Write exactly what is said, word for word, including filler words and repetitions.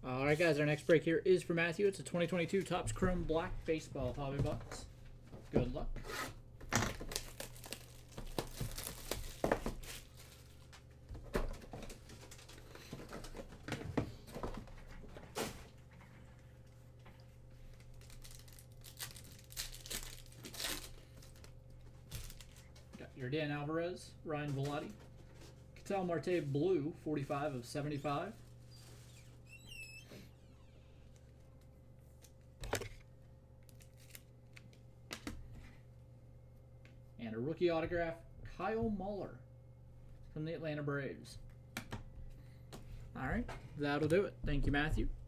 All right, guys, our next break here is for Matthew. It's a twenty twenty-two Topps Chrome Black Baseball Hobby Box. Good luck. Got your Dan Alvarez, Ryan Velotti, Ketel Marte Blue, forty-five of seventy-five. And a rookie autograph, Kyle Muller from the Atlanta Braves. All right, that'll do it. Thank you, Matthew.